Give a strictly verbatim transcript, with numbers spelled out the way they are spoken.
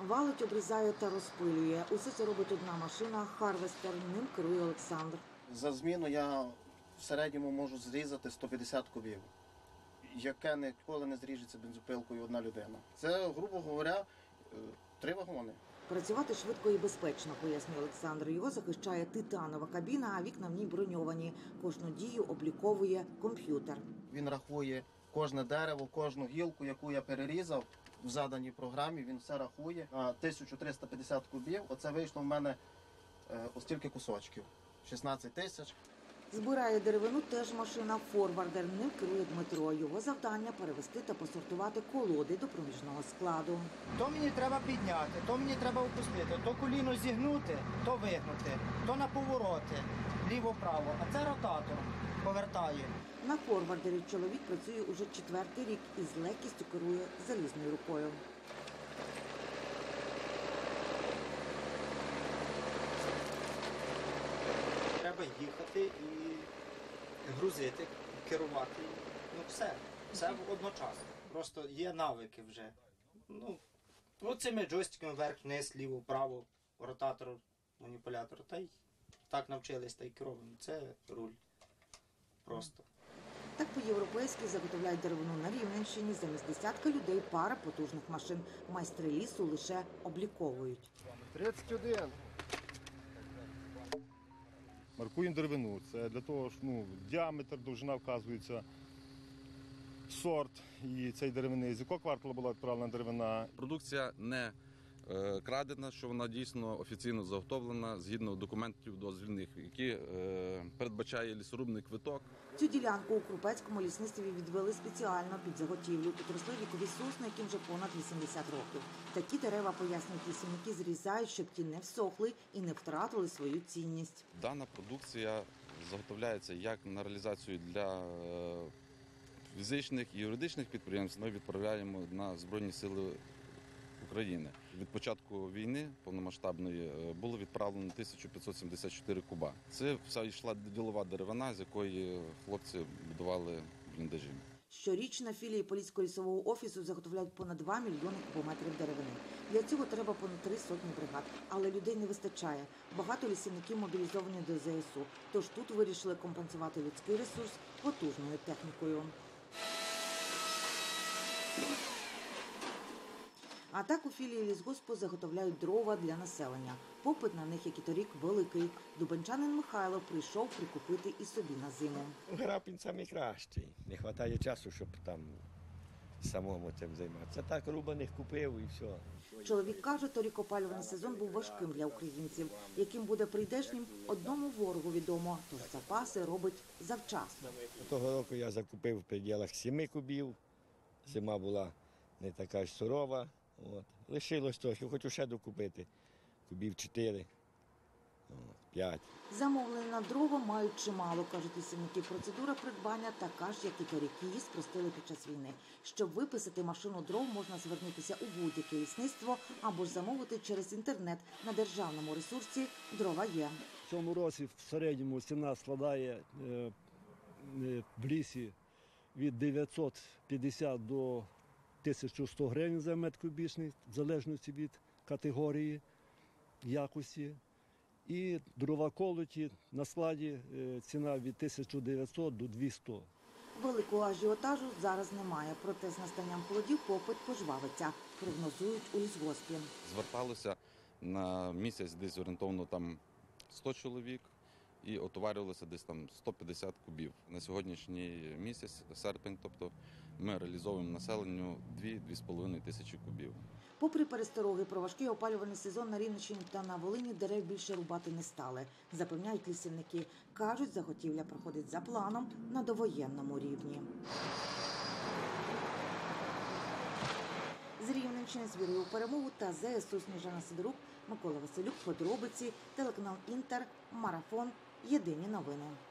Валить, обрізає та розпилює. Усе це робить одна машина – харвестер. Ним керує Олександр. За зміну я в середньому можу зрізати сто п'ятдесят кубів, яке ніколи не зріжеться бензопилкою одна людина. Це, грубо говоря, три вагони. Працювати швидко і безпечно, пояснює Олександр. Його захищає титанова кабіна, а вікна в ній броньовані. Кожну дію обліковує комп'ютер. Він рахує кожне дерево, кожну гілку, яку я перерізав в заданій програмі, він все рахує. А тисяча триста п'ятдесят кубів, оце вийшло в мене ось стільки кусочків. шістнадцять тисяч. Збирає деревину теж машина «Форвардер». Ним керує Дмитро. Його завдання – перевести та посортувати колоди до проміжного складу. То мені треба підняти, то мені треба опустити, то коліно зігнути, то вигнути, то на повороти, ліво-право. А це ротатор повертає. На «Форвардері» чоловік працює уже четвертий рік і з легкістю керує залізною рукою. Треба їхати і грузити, керувати. Ну все, все одночасно. Просто є навики вже. Ну, ну цими джойстиками вверх-вниз, ліво-право, ротатор, маніпулятор. Та й так навчились, та й керуємо. Це руль. Просто. Так по-європейськи заготовляють деревину на Рівненщині. Замість десятка людей пара потужних машин. Майстри лісу лише обліковують. тридцять один. Маркуємо деревину. Це для того, що ну, діаметр, довжина вказується, сорт і цієї деревини, з якого кварталу була відправлена деревина. Продукція не е, крадена, що вона дійсно офіційно заготовлена згідно документів дозвільних, які е, передбачає лісорубний квиток. Цю ділянку у Крупецькому лісництві відвели спеціально під заготівлю. Тут росли вікові сосни, яким вже понад вісімдесят років. Такі дерева, пояснюють лісівники, зрізають, щоб ті не всохли і не втратили свою цінність. Дана продукція заготовляється як на реалізацію для е, фізичних і юридичних підприємств. Ми відправляємо на Збройні Сили України. Від початку війни повномасштабної було відправлено тисяча п'ятсот сімдесят чотири куба. Це вся йшла ділова деревина, з якої хлопці будували бліндажі. Щорічно філії Поліського лісового офісу заготовляють понад два мільйони кубометрів деревини. Для цього треба понад три сотні бригад. Але людей не вистачає. Багато лісівників мобілізовані до зе ес у. Тож тут вирішили компенсувати людський ресурс потужною технікою. А так у філії лісгоспу заготовляють дрова для населення. Попит на них, як і торік, великий. Дубенчанин Михайло прийшов прикупити і собі на зиму. Грабін найкращий. Не вистачає часу, щоб там самому цим займатися. Так рубаних купив і все. Чоловік каже, торік опалювальний сезон був важким для українців. Яким буде прийдешнім, одному ворогу відомо. Тож запаси робить завчасно. Того року я закупив в пределах семи кубів. Зима була не така ж сурова. От. Лишилось трохи, хочу ще докупити. Кубів чотири, п'ять. Замовлення на дрова мають чимало, кажуть лісівники. Процедура придбання така ж, як і торік. Її спростили під час війни. Щоб виписати машину дров, можна звернутися у будь-яке лісництво або ж замовити через інтернет. На державному ресурсі дрова є. В цьому році в середньому ціна складає е, е, в лісі від дев'ятсот п'ятдесят до тисяча сто гривень за метр кубічний, в залежності від категорії, якості. І дрова колоті на складі ціна від тисяча дев'ятсот до двохсот. Великого ажіотажу зараз немає, проте з настанням холодів попит пожвавиться, прогнозують у лісгоспі. Зверталося на місяць десь орієнтовно там сто чоловік і отоварювалося десь там сто п'ятдесят кубів. На сьогоднішній місяць, серпень, тобто ми реалізовуємо населенню дві-дві з половиною тисячі кубів. Попри перестороги про важкий опалювальний сезон на Рівненщині та на Волині, дерев більше рубати не стали. Запевняють лісівники. Кажуть, заготівля проходить за планом на довоєнному рівні. З Рівненщини з вірою у перемогу та зе ес у Сніжана Сидорук, Микола Василюк, подробиці, телеканал Інтер, Марафон, Єдині новини.